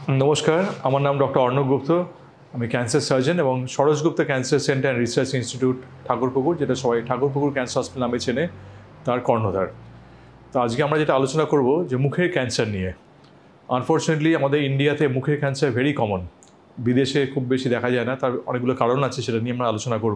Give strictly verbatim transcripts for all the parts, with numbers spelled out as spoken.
নমস্কার, আমার নাম ডক্টর অর্ণব গুপ্ত। আমি ক্যান্সার সার্জন এবং Saroj Gupta cancer centre and research institute Thakurpukur, যেটা সবাই ঠাকুরপুকুর ক্যান্সার হসপিটাল নামে চেনে, তার কর্ণধার। তো আজকে আমরা যেটা আলোচনা করব যে মুখের ক্যান্সার নিয়ে। আনফর্চুনেটলি আমাদের ইন্ডিয়াতে মুখের ক্যান্সার ভেরি কমন, বিদেশে খুব বেশি দেখা যায় না। তার অনেকগুলো কারণ আছে, সেটা নিয়ে আমরা আলোচনা করব।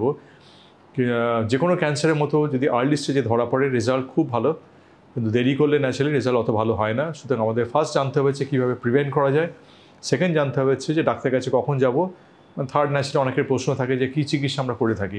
যে কোনো ক্যান্সারের মতো যদি আর্লি স্টেজে ধরা পড়ে রেজাল্ট খুব ভালো, কিন্তু দেরি করলে ন্যাচারালি রেজাল্ট অত ভালো হয় না। সুতরাং আমাদের ফার্স্ট জানতে হবে যে কীভাবে প্রিভেন্ট করা যায়, সেকেন্ড জানতে হবে হচ্ছে যে ডাক্তারের কাছে কখন যাব, থার্ড ন্যাচারালি অনেকের প্রশ্ন থাকে যে কী চিকিৎসা আমরা করে থাকি।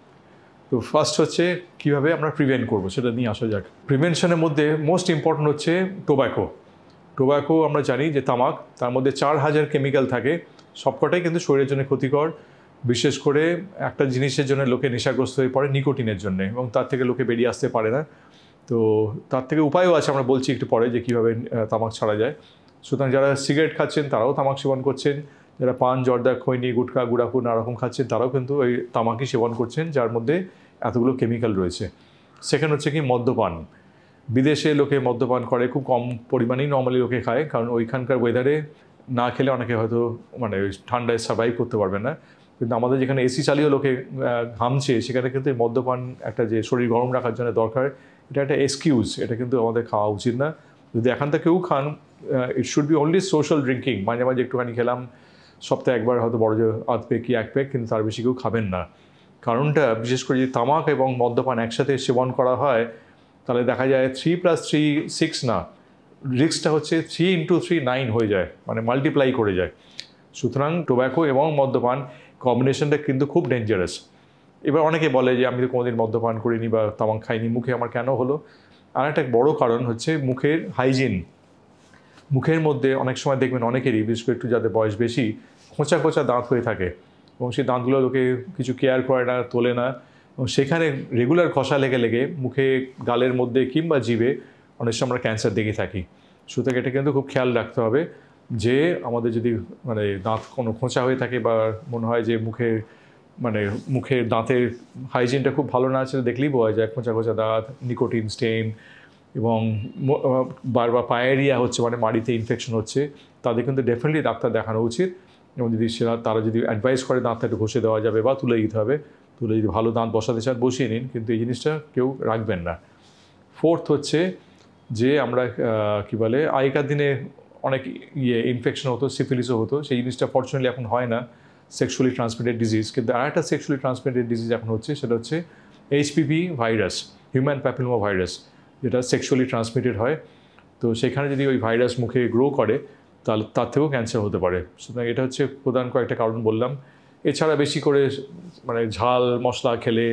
তো ফার্স্ট হচ্ছে কীভাবে আমরা প্রিভেন্ট করবো, সেটা নিয়ে আসা যাক। প্রিভেনশনের মধ্যে মোস্ট ইম্পর্ট্যান্ট হচ্ছে টোব্যাকো। টোব্যাকো আমরা জানি যে তামাক, তার মধ্যে চার হাজার কেমিক্যাল থাকে, সবকটাই কিন্তু শরীরের জন্য ক্ষতিকর। বিশেষ করে একটা জিনিসের জন্য লোকে নেশাগ্রস্ত হয়ে পড়ে, নিকোটিনের জন্য, এবং তার থেকে লোকে বেরিয়ে আসতে পারে না। তো তার থেকে উপায়ও আছে, আমরা বলছি একটু পরে যে কীভাবে তামাক ছাড়া যায়। সুতরাং যারা সিগারেট খাচ্ছেন তারাও তামাক সেবন করছেন, যারা পান, জর্দা, খৈনি, গুটখা, গুড়াখু নানারকম খাচ্ছেন তারাও কিন্তু এই তামাকই সেবন করছেন, যার মধ্যে এতগুলো কেমিক্যাল রয়েছে। সেকেন্ড হচ্ছে কি মদ্যপান। বিদেশে লোকে মদ্যপান করে, খুব কম পরিমাণেই নর্মালি লোকে খায়, কারণ ওইখানকার ওয়েদারে না খেলে অনেকে হয়তো মানে ঠান্ডায় সার্ভাইভ করতে পারবে না। কিন্তু আমাদের যেখানে এসি চালিয়েও লোকে ঘামছে, সেখানে কিন্তু মদ্যপান একটা যে শরীর গরম রাখার জন্য দরকার, এটা একটা এক্সকিউজ। এটা কিন্তু আমাদের খাওয়া উচিত না। যদি এখান থেকে কেউ খান, it should be only social drinking. মাঝে মাঝে একটুখানি খেলাম, সপ্তাহে একবার হয়তো বড় যে আধ পেক কি এক পেক, কিন্তু তার বেশি কেউ খাবেন না। কারণটা বিশেষ করে যদি তামাক এবং মদ্যপান একসাথে সেবন করা হয়, তাহলে দেখা যায় থ্রি প্লাস থ্রি সিক্স না, রিস্কটা হচ্ছে থ্রি ইন্টু থ্রি নাইন হয়ে যায়, মানে মাল্টিপ্লাই করে যায়। সুতরাং টোব্যাকো এবং মদ্যপান কম্বিনেশনটা কিন্তু খুব ডেঞ্জারাস। এবার অনেকে বলে যে আমি তো কোনোদিন মদ্যপান করিনি বা তামাক খাইনি, মুখে আমার কেন হলো? আর একটা বড়ো কারণ হচ্ছে মুখের হাইজিন। মুখের মধ্যে অনেক সময় দেখবেন অনেকেরই, বিশেষ করে একটু যাদের বয়স বেশি, খোঁচা খোঁচা দাঁত হয়ে থাকে, এবং সেই দাঁতগুলো লোকে কিছু কেয়ার করে না, তোলে না, এবং সেখানে রেগুলার ঘষা লেগে লেগে মুখে, গালের মধ্যে কিংবা জিভে অনেক সময় আমরা ক্যান্সার দেখে থাকি। সুতরাং এটা কিন্তু খুব খেয়াল রাখতে হবে যে আমাদের যদি মানে দাঁত কোনো খোঁচা হয়ে থাকে বা মনে হয় যে মুখে মানে মুখের দাঁতের হাইজিনটা খুব ভালো না আছে, দেখলেই বোঝা যায় খোঁচা খোঁচা দাঁত, নিকোটিন স্টেইন, এবং বারবার পায়েরিয়া হচ্ছে, মানে মাড়িতে ইনফেকশন হচ্ছে, তাদের কিন্তু ডেফিনেটলি ডাক্তার দেখানো উচিত। এবং যদি সেটা তারা যদি অ্যাডভাইস করে দাঁতটা একটু ঘষে দেওয়া যাবে বা তুলে দিতে হবে, তুলে যদি ভালো দাঁত বসাতে চান বসিয়ে নিন, কিন্তু এই জিনিসটা কেউ রাখবেন না। ফোর্থ হচ্ছে যে আমরা কী বলে, আগেকার দিনে অনেক ইয়ে ইনফেকশন হতো, সিফিলিসও হতো, সেই জিনিসটা ফর্চুনেটলি এখন হয় না, সেক্সুয়ালি ট্রান্সমিটেড ডিজিজ। কিন্তু আর একটা সেক্সুয়ালি ট্রান্সমিটেড ডিজিজ এখন হচ্ছে, সেটা হচ্ছে HPV virus, human papilloma virus, যেটা সেক্সুয়ালি ট্রান্সমিটেড হয়। তো সেখানে যদি ওই ভাইরাস মুখে গ্রো করে, তাহলে তার থেকেও ক্যান্সার হতে পারে। সুতরাং এটা হচ্ছে প্রধান কয়েকটা কারণ বললাম। এছাড়া বেশি করে মানে ঝাল মশলা খেলে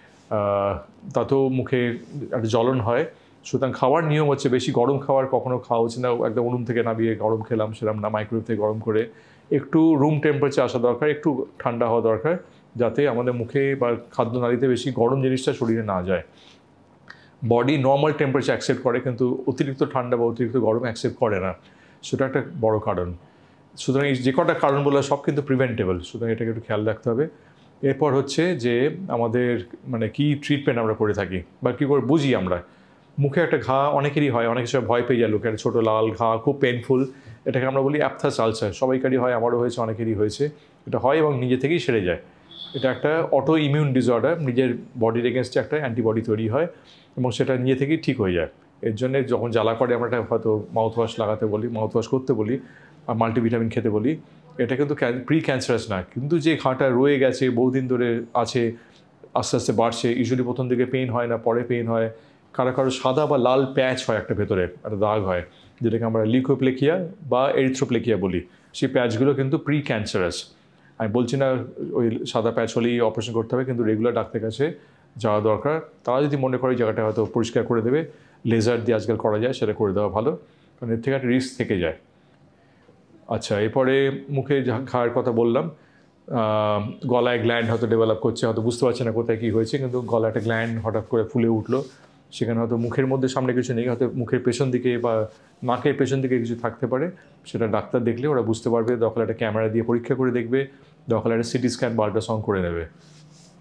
তাতেও মুখে একটা জ্বলন হয়। সুতরাং খাওয়ার নিয়ম হচ্ছে বেশি গরম খাবার কখনো খাওয়া উচিত না, একদম উনুন থেকে নামিয়ে গরম খেলাম সেরকম না, মাইক্রোওয়েভ থেকে গরম করে, একটু রুম টেম্পারেচার আসা দরকার, একটু ঠান্ডা হওয়া দরকার, যাতে আমাদের মুখে বা খাদ্যনালীতে বেশি গরম জিনিসটা শরীরে না যায়। বডি নর্মাল টেম্পারেচার অ্যাকসেপ্ট করে, কিন্তু অতিরিক্ত ঠান্ডা বা অতিরিক্ত গরম অ্যাকসেপ্ট করে না, সেটা একটা বড় কারণ। সুতরাং এই যে কটা কারণ বলে সব কিন্তু প্রিভেন্টেবল, সুতরাং এটাকে একটু খেয়াল রাখতে হবে। এরপর হচ্ছে যে আমাদের মানে কি ট্রিটমেন্ট আমরা করে থাকি বা কী করে বুঝি আমরা। মুখে একটা ঘা অনেকেরই হয়, অনেক সময় ভয় পেয়ে যায় লোকে, একটা ছোটো লাল ঘা খুব পেনফুল, এটাকে আমরা বলি অ্যাপথাস আলসার। সবাইকারই হয়, আমারও হয়েছে, অনেকেরই হয়েছে। এটা হয় এবং নিজে থেকেই সেরে যায়। এটা একটা অটো ইমিউন ডিসঅর্ডার, নিজের বডির এগেনস্টে একটা অ্যান্টিবডি তৈরি হয় এবং সেটা নিজে থেকেই ঠিক হয়ে যায়। এর জন্যে যখন জ্বালা করে আমরা হয়তো মাউথওয়াশ লাগাতে বলি, মাউথওয়াশ করতে বলি, আর মাল্টিভিটামিন খেতে বলি। এটা কিন্তু প্রি ক্যান্সারাস না, কিন্তু যে ঘাটা রয়ে গেছে, বহুদিন ধরে আছে, আস্তে আস্তে বাড়ছে, ইউজুয়ালি প্রথম দিকে পেইন হয় না, পরে পেইন হয়, কারো কারো সাদা বা লাল প্যাচ হয়, একটা ভেতরে একটা দাগ হয়, যেটাকে আমরা লিউকোপ্লেকিয়া বা এরিথ্রোপ্লেকিয়া বলি। সেই প্যাচগুলো কিন্তু প্রি ক্যান্সারাস। আমি বলছি না ওই সাদা প্যাচ হলেই অপারেশন করতে হবে, কিন্তু রেগুলার ডাক্তারের কাছে যাওয়া দরকার। তারা যদি মনে করে জায়গাটা হয়তো পরিষ্কার করে দেবে, লেজার দিয়ে আজকাল করা যায়, সেটা করে দেওয়া ভালো, কারণ এর থেকে একটা রিস্ক থেকে যায়। আচ্ছা, এরপরে মুখে ঘায়ের কথা বললাম, গলায় গ্ল্যান্ড হয়তো ডেভেলপ করছে, হয়তো বুঝতে পারছে না কোথায় কী হয়েছে, কিন্তু গলায় একটা গ্ল্যান্ড হঠাৎ করে ফুলে উঠলো, সেখানে হয়তো মুখের মধ্যে সামনে কিছু নেই, হয়তো মুখের পেছন দিকে বা নাকের পেছন দিকে কিছু থাকতে পারে। সেটা ডাক্তার দেখলে ওরা বুঝতে পারবে, দরকার একটা ক্যামেরা দিয়ে পরীক্ষা করে দেখবে, দরকার একটা সিটি স্ক্যান বা আল্ট্রাসাউন্ড করে নেবে।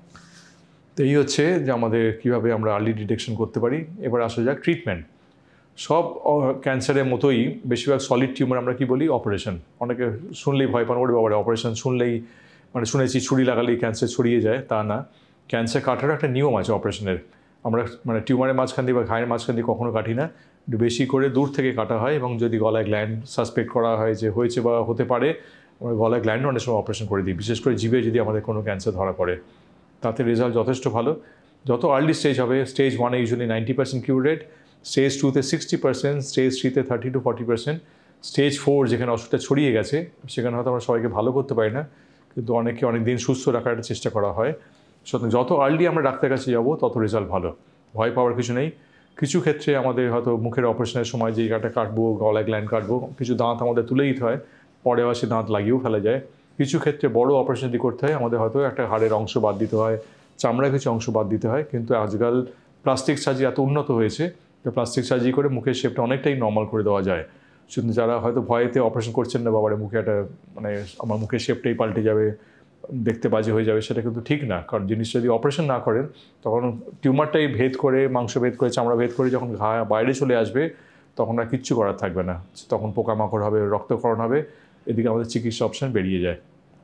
তো এই হচ্ছে যে আমাদের কীভাবে আমরা আর্লি ডিটেকশন করতে পারি। এবার আসা যাক ট্রিটমেন্ট। সব ক্যান্সারের মতোই বেশিরভাগ সলিড টিউমার আমরা কি বলি অপারেশন। অনেকে শুনলেই ভয় পান, ওরে বাবারে অপারেশন শুনলেই মানে শুনেছি ছুরি লাগালেই ক্যান্সার ছড়িয়ে যায়, তা না। ক্যান্সার কাটারও একটা নিয়ম আছে অপারেশনের। আমরা মানে টিউমারের মাঝখান দিয়ে বা ঘায়ের মাঝখান দিয়ে কখনো কাটি না, একটু বেশি করে দূর থেকে কাটা হয়। এবং যদি গলায় গ্ল্যান্ড সাসপেক্ট করা হয় যে হয়েছে বা হতে পারে, আমরা গলায় গ্ল্যান্ড অনেক সময় অপারেশন করে দিই, বিশেষ করে জিভে যদি আমাদের কোনো ক্যান্সার ধরা পড়ে। তাতে রেজাল্ট যথেষ্ট ভালো। যত আর্লি স্টেজ হবে, স্টেজ ওয়ানে usually ninety percent cure rate, stage টুতে সিক্সটি পার্সেন্ট, স্টেজ থ্রিতে thirty to forty percent, stage four যেখানে অসুখটা ছড়িয়ে গেছে সেখানে হয়তো আমরা সবাইকে ভালো করতে পারি না, কিন্তু অনেকে অনেক দিন সুস্থ রাখার একটা চেষ্টা করা হয়। সুতরাং যত আর্লি আমরা ডাক্তারের কাছে যাবো তত রেজাল্ট ভালো, ভয় পাওয়ার কিছু নেই। কিছু ক্ষেত্রে আমাদের হয়তো মুখের অপারেশনের সময় যে জায়গাটা কাটবো, গলায় গ্ল্যান্ড কাটবো, কিছু দাঁত আমাদের তুলে দিতে হয়, পরে আবার সে দাঁত লাগিয়েও ফেলা যায়। কিছু ক্ষেত্রে বড় অপারেশন যদি করতে হয় আমাদের হয়তো একটা হাড়ের অংশ বাদ দিতে হয়, চামড়ার কিছু অংশ বাদ দিতে হয়। কিন্তু আজকাল প্লাস্টিক সার্জারি এত উন্নত হয়েছে যে প্লাস্টিক সার্জারি করে মুখের শেপটা অনেকটাই নর্মাল করে দেওয়া যায়। শুধু যারা হয়তো ভয়েতে অপারেশন করছেন না, বাবারে মুখে একটা মানে আমার মুখের শেপটাই পাল্টে যাবে, দেখতে বাজে হয়ে যাবে, সেটা কিন্তু ঠিক না। কারণ জিনিসটা যদি অপারেশন না করেন তখন টিউমারটাই ভেদ করে, মাংস ভেদ করে, চামড়া ভেদ করে যখন ঘা বাইরে চলে আসবে তখন আর কিচ্ছু করার থাকবে না, তখন পোকামাকড় হবে, রক্তক্ষরণ হবে, এদিকে আমাদের চিকিৎসা অপশন বেরিয়ে যায়।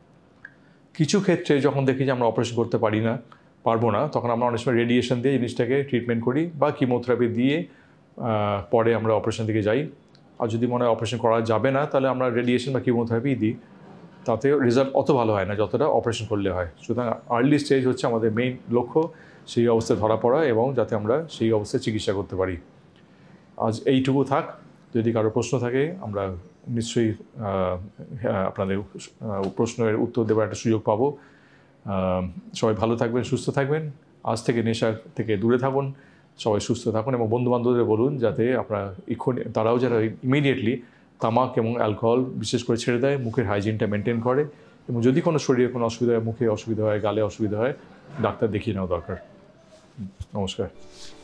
কিছু ক্ষেত্রে যখন দেখি যে আমরা অপারেশন করতে পারি না, পারবো না, তখন আমরা অনেক সময় রেডিয়েশন দিয়ে জিনিসটাকে ট্রিটমেন্ট করি বা কিমোথেরাপি দিয়ে পরে আমরা অপারেশন দিকে যাই। আর যদি মনে হয় অপারেশন করা যাবে না তাহলে আমরা রেডিয়েশন বা কিমোথেরাপি দিই, তাতে রেজাল্ট অত ভালো হয় না যতটা অপারেশন করলে হয়। সুতরাং আর্লি স্টেজ হচ্ছে আমাদের মেইন লক্ষ্য, সেই অবস্থায় ধরা পড়া এবং যাতে আমরা সেই অবস্থায় চিকিৎসা করতে পারি। আজ এইটুকু থাক, যদি কারো প্রশ্ন থাকে আমরা নিশ্চয়ই আপনাদের প্রশ্নের উত্তর দেওয়ার একটা সুযোগ পাবো। সবাই ভালো থাকবেন, সুস্থ থাকবেন, আজ থেকে নেশা থেকে দূরে থাকুন, সবাই সুস্থ থাকুন এবং বন্ধুবান্ধবদের বলুন যাতে আপনারা এক্ষুনি তারাও যারা ইমিডিয়েটলি তামাক এবং অ্যালকোহল বিশেষ করে ছেড়ে দেয়, মুখের হাইজিনটা মেনটেন করে এবং যদি কোনো শরীরে কোনো অসুবিধা হয়, মুখে অসুবিধা হয়, গালে অসুবিধা হয়, ডাক্তার দেখিয়ে নেওয়া দরকার। নমস্কার।